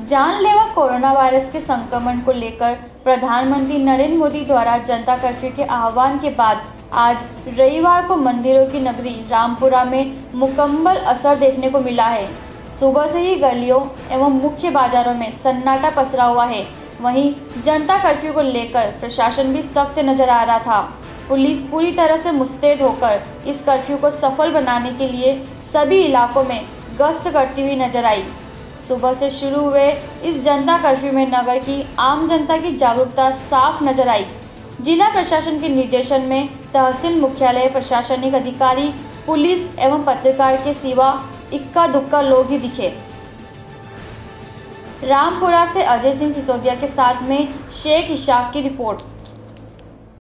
जानलेवा corona virus के संक्रमण को लेकर प्रधानमंत्री नरेंद्र मोदी द्वारा जनता कर्फ्यू के आह्वान के बाद आज रविवार को मंदिरों की नगरी रामपुरा में मुकम्मल असर देखने को मिला है। सुबह से ही गलियों एवं मुख्य बाजारों में सन्नाटा पसरा हुआ है। वहीं जनता कर्फ्यू को लेकर प्रशासन भी सख्त नजर आ रहा था। पुलिस पूरी तरह से मुस्तैद होकर इस कर्फ्यू को सफल बनाने के लिए सभी इलाकों में गश्त करती हुई नजर आई। सुबह से शुरू हुए इस जनता कर्फ्यू में नगर की आम जनता की जागरूकता साफ नजर आई। जिला प्रशासन के निर्देशन में तहसील मुख्यालय, प्रशासनिक अधिकारी, पुलिस एवं पत्रकार के सिवा इक्का दुक्का लोग ही दिखे। रामपुरा से अजय सिंह सिसोदिया के साथ में शेख इशाक की रिपोर्ट।